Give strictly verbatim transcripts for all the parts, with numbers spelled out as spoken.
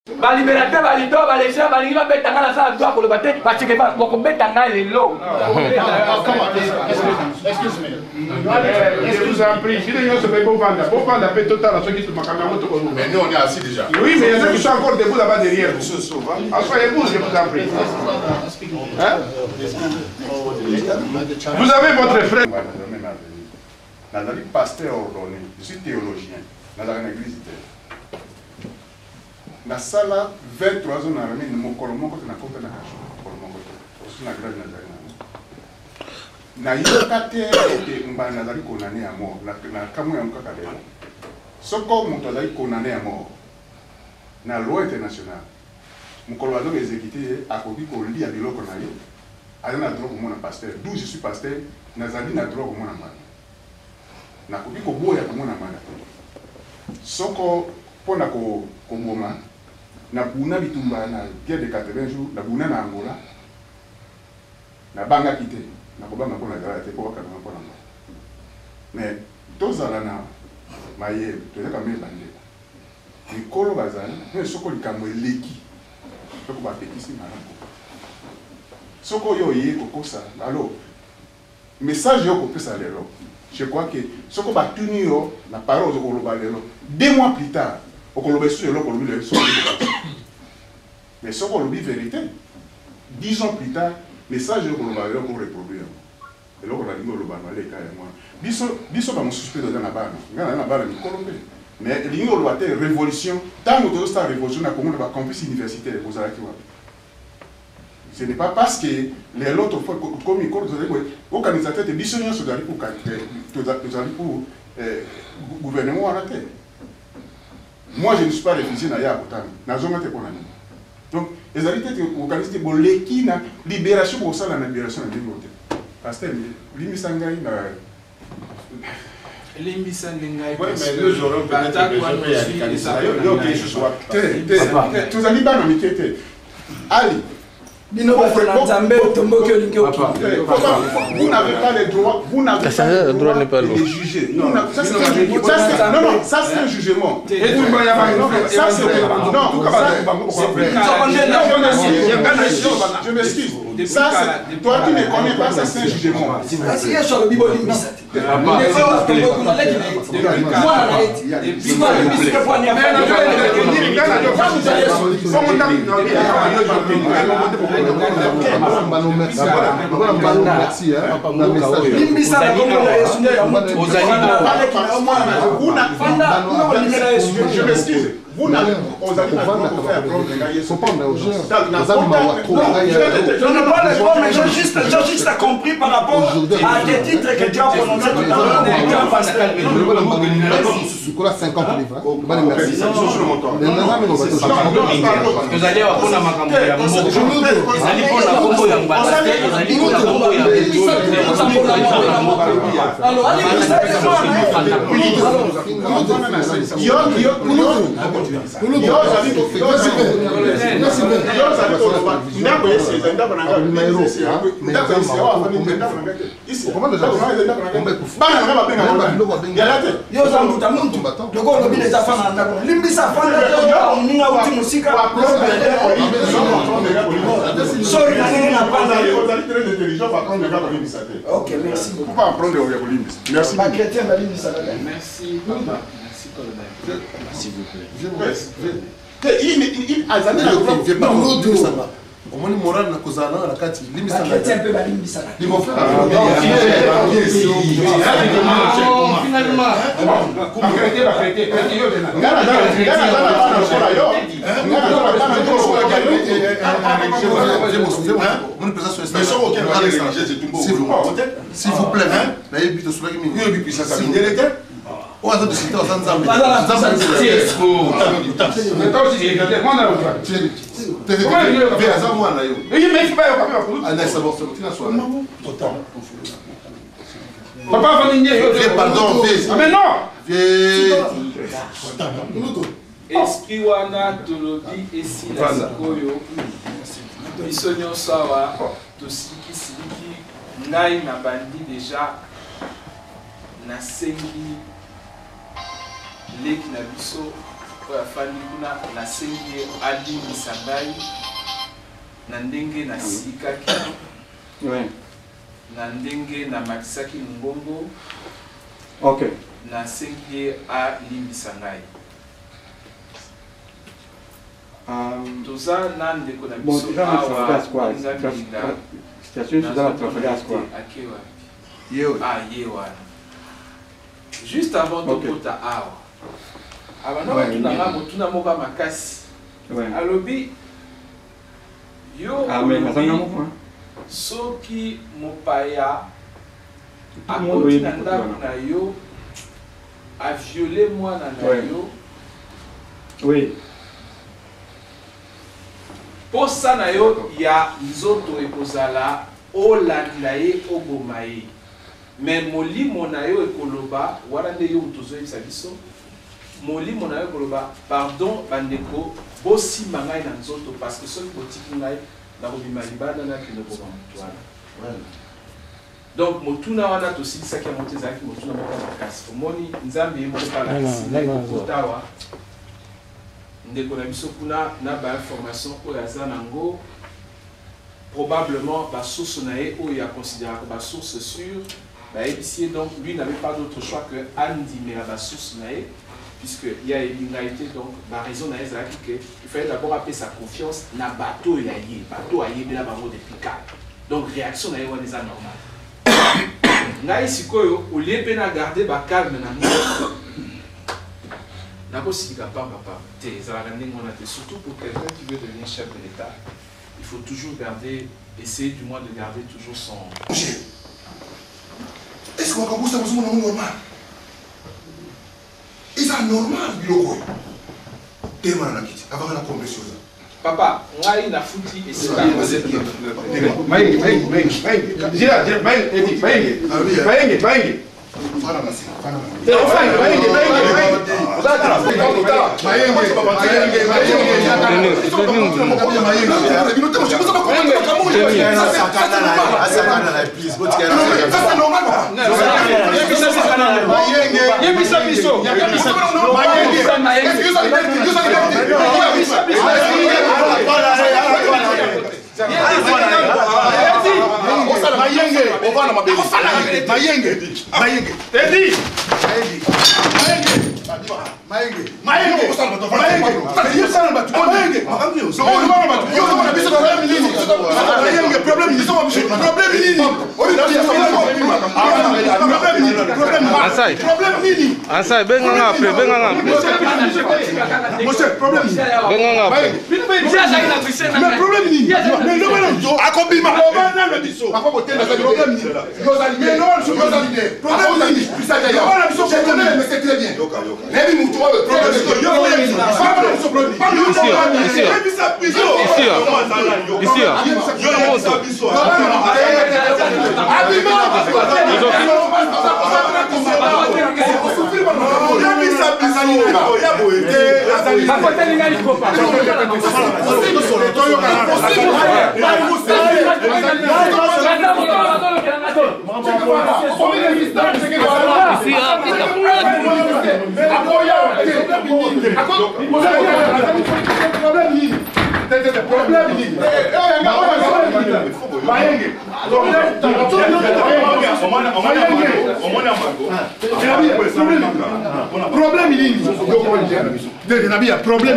Ba libérateur ba lido ba laisser ba lingi ba betanga na sa doit pour le battre parce que ba ko betanga lelo. Excuse-moi. Je vous en prie, si les gens se mettent pour vendre, pour vendre la paix totale à ceux qui sont ma caméra. Mais nous on est assis déjà. Oui, mais il y en a qui sont encore debout là-bas derrière. Asseyez-vous, je vous en prie. Hein? Vous avez votre frère. Nazali pasteur ordonné, je suis théologien. Nazali une église. Na sala vingt-trois ans na rami mo kolomo ko na kota na kasho kolomo ko to na grave na zali na yokate ke mba na zali konane ya mo na na kamu ya mkaka leo soko muto zali konane ya mo na loi internationale mukolo bazo exécuter akoki ko lia biloko na yo ala na droit ko mona pasteur d'où je suis pasteur na zali na droit ko mona mwana na koki ko boya ko mona mwana soko pona ko ko ngoma na buna bitumba na guerre de quatre-vingts jours na buna na Angola na banga kité na ko banga pona zala te ko bakana pona mo mais tozala na maye toza ka me bande mikolo bazali mais soko likambo eleki soko ba petisi malako soko yo ye kokosa alors message yo ko pesa lelo je crois que soko ba tuni yo na parole zo ko loba lelo deux mois plus tard mais ce qu'on dit vérité, dix ans plus tard, message qu'on va pour reproduire. Et là, on a dit que le banal est carrément. Biso pas mon suspect dans la barre. La barre est colombée. Mais l'union européenne révolution, tant que cette révolution a commencé à campus universitaire pour ça qui va. Ce n'est pas parce que les autres fois comme ils connaissent organisateur de biso sur pour pour gouvernement à la terre. Moi, je ne suis pas réfugié dans la Botane. Donc, les alliés organisés pour l'équipe, la libération pour ça, la libération de l'île. Parce que l'île Sangaï, l'île Sangaï, oui, mais le jour où on a tous les Libanais qui étaient. Ali. Vous n'avez pas le droit, vous n'avez pas le droit de les juger. Non, non, ça c'est un jugement. Ça c'est je m'excuse. Ça c'est toi tu ne connais pas, ça c'est un jugement. Je m'excuse. Vous n'avez pas faire je ne parle pas, mais j'ai juste, juste compris par rapport à des titres que tu as prononcés tout à l'heure. Nicolas, cinquante livres. Merci. Vous allez avoir un macambo. Ok, merci. Pourquoi apprendre au Limbis? Merci. Merci, papa. Merci, colonel. S'il vous plaît. Il a jamais le droit. Au moins, moral na kozana la kati limbisa na un peu limbisa ils vont faire finalement arrêtez arrêtez ngana s'il vous plaît na yebito sulaki mingi yebi ça ça oh attends c'est toi ça nzambe mais non esprit wana tolobi esila sikoyo biso nyonso awa tosiliki siliki ngai na bandi déjà nasengi leki na biso oyo afandi kuna nasengi ye alimbisa ngai na ndenge nasikaki na ndenge namakisaki ngongo nasengi ye alimbisa ngai. Toza na ndeko na biso awa ngamilinga akewa ah ye wana juste avant tokota awa abana batunanga motuna moko makasi alobi yo soki mopaya akoti na ndako na yo aviole mwana na yo posa na yo ya nzoto ekozala olanda ye oboma ye me molimo na yo ekoloba wana nde yo tozoyebisa biso molimo na yo ekoloba pardon bandeko bosimba ngai na nzoto parce que soki botiki ngai nakobima libanda nakende koma motu wana. Donc motuna wana tosilisaki yango te ezalaki motuna moko makasi omoni nzambe ye moko kalakisikotawa ndeko na biso kuna na bainformation oyo aza nango probablement basource na ye oyo aconsidéraka basource sûre bayebisi ye. Donc lui n'avait pas d'autre choix que andimela basource na ye puisque ya elinga été donc baraison na ye ezalaki ke il fallait d'abord appeler sa confiance na bato ya ye bato ayebela bango depuis kala. Donc réaction na ye wana eza normal. Ngai sikoyo olie mpe na garder bakalme na ngo nakosilika pamba pamba te ezalaka ndenge wana te, surtout pour quelqu'un qui veut devenir chef de l'État il faut toujours garder, essayer du moins de garder toujours son... Est-ce qu'on va commencer à vous normal? C'est normal, biloko. Tellement na kiti, avant la compression. Papa, ngai na futi et c'est Maïngi, maïngi, maïngi, maïngi. Gira, gira, maïngi, edi, maïngi. Maïngi, maïngi. Fana masi, fana masi. Maïngi, maïngi, maïngi, maïngi. Uzatara, maïngi, maïngi, maïngi, Mayenge, ovana mabeli. Mayenge, Mayenge. Tedi. Mayenge. Mayenge. Mayenge. Osana bato. Mayenge. Tadi osana bato. Mayenge. So on va bato. Yo on a biso problème nini? Mayenge problème nini? Problème nini? On dit ça problème nini? Problème nini? Ansai. Problème nini? Ansai benga ngapi? Benga ngapi? Monsieur, problème nini? Benga ngapi? Mais problème nini? Mais non non. Akobima. Obana le biso. Papa botel na problème nini? Mais non, je veux dire. Problème nini? Ça déjà. On a biso problème mais c'est très bien. Nebi mutu wa problème. Yo problème. Pas de problème. Pas de problème. Ici. Ici. Ici. Yo yo biso. Abima. Problème il y a problème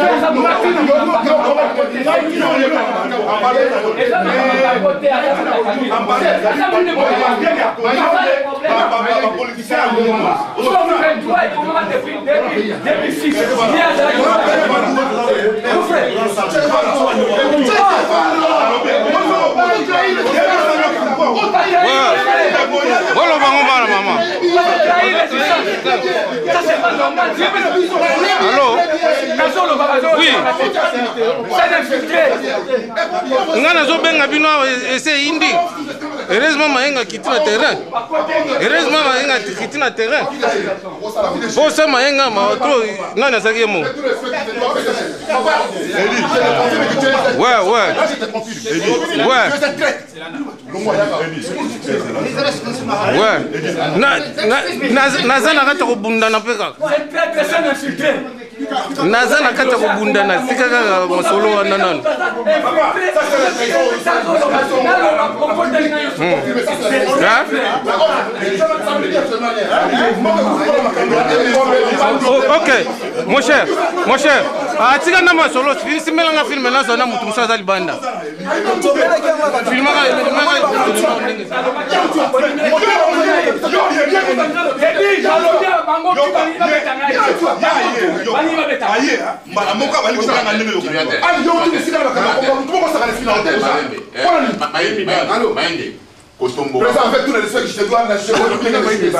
Voilà, maman. Allô? Oui. Ngana zo benga bino essayer indi. Heureusement mayenga kitina terrain. Heureusement mayenga kitina terrain. Bo ça mayenga ma trop ngana saki mo. Ouais, ouais. Ouais. Ouais. Na na na zana ka to bunda na peka. Cette traite c'est un insulté. naza na kati ya kobundana sika kaka masolo wana nano ok mon cher mon cher atika na masolo simelanga filme nazo na mutu musaza libanda filmaka Kotombo. Président, avec tous les respects que je te dois, la chef de l'opinion, il y a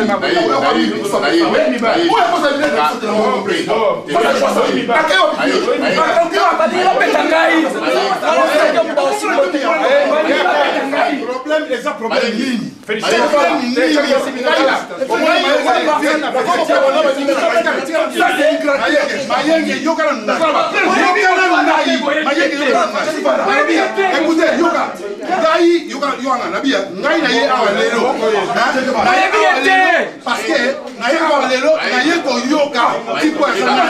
Nabia, ngai na ye awa lelo. Parce que na ye awa lelo, na ye ko yoka. Tipo esa. Mais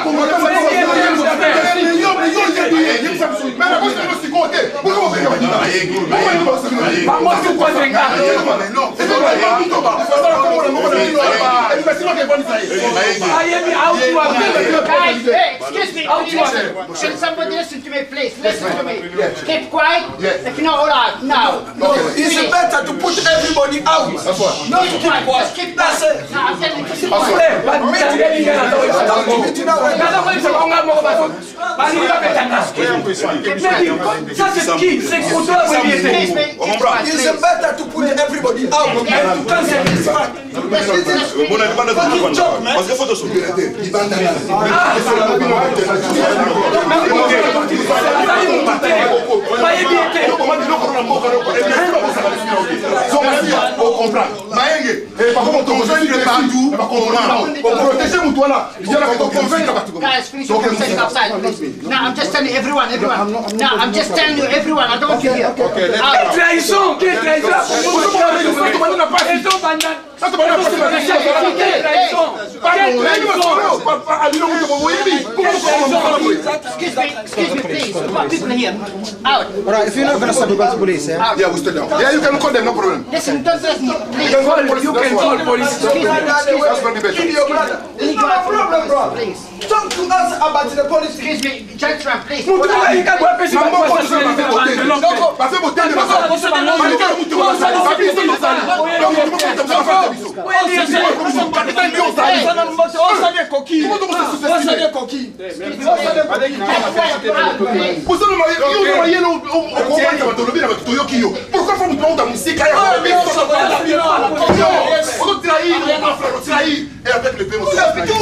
la bosse no si côté. Pourquoi vous venez là? Pas moi qui quoi venga. Non, c'est pas tout bas. Ça va comme le monde de l'île. Et puis c'est moi qui bonne ça. Ayemi, how to excuse me, can somebody listen to me, please? Listen to me. Keep quiet. If you know, all right, now. It's better to put everybody out. Not keep quiet. Just keep that. Now I'm telling you, keep quiet. Ça c'est qui? C'est pour toi. It's better to put everybody out. Guys, finish your conversation outside, please. Now I'm just telling everyone, everyone. Now I'm just telling you, everyone. I don't want you here. Quelle trahison! Quelle trahison! Excuse me, excuse me, please. We've got people here. Out. Alright, if you're not gonna stop, we go to police, yeah? Out. Yeah, we still down. Yeah, you can call them, no problem. Listen, don't listen, please. You can call police. Excuse me, excuse me. That's going to be better. Your brother. It's not a problem, bro. Please. Talk to us about the police. Excuse me, gentlemen, please. Pourquoi faut nous dans musique et avec le paiement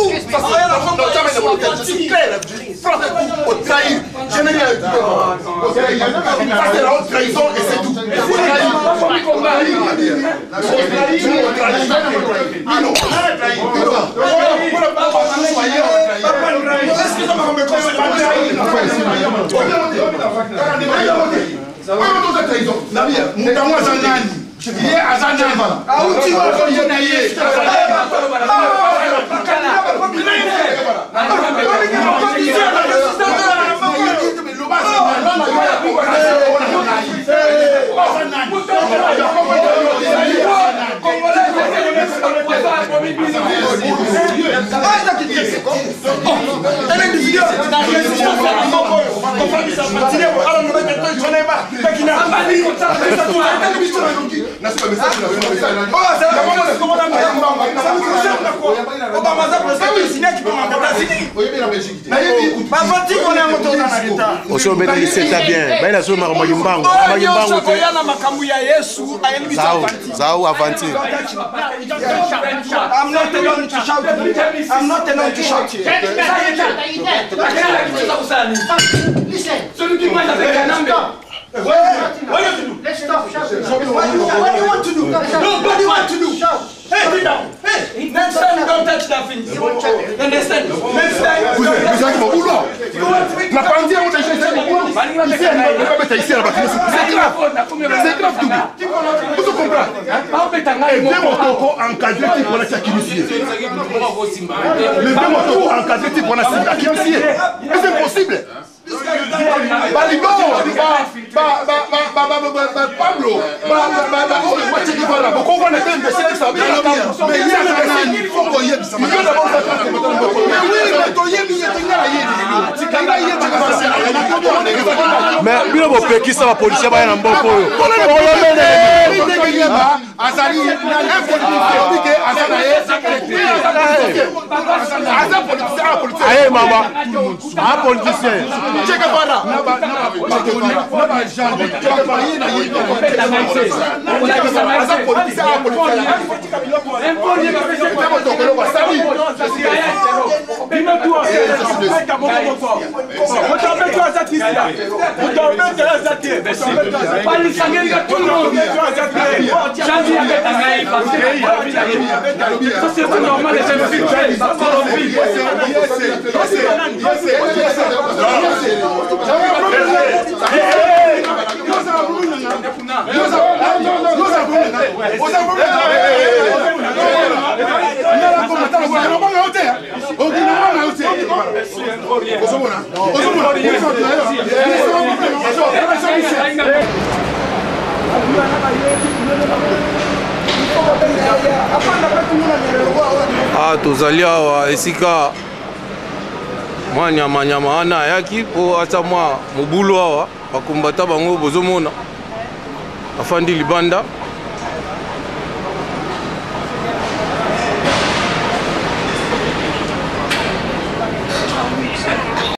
c'est clair, au trahir, je n'ai rien dit. Ça c'est la haute trahison et c'est tout. Zao aventure. I'm not alone to shout. I'm not alone to shout here. Listen. Celui qui mange avec un homme. Let's stop shouting. What do you want to do? No, what do you want to do? Hey, sit down. Hey, next time you don't touch that thing. Understand? Next time. Vous êtes, vous êtes mon boulot. La pandémie, on a déjà été au boulot. Ici, elle ne va pas mettre ici à la bâtiment. C'est grave. C'est grave, Doubi. Vous comprenez? Et deux motos encadrés qui vont être initiés. Les deux motos encadrés qui vont être initiés. C'est impossible. Balibo, Pablo, pourquoi on était imbécile ça? Mais il faut qu'on y ait ça. Mais oui, mais bien bon qui ça va policier va y en bon pour Azali, Aïe maman, un politicien. Check para. Ah, tozali awa esika mwa nyama nyama wana ayaki po ata mwa mobulu awa bakombata bango bozomona afandi libanda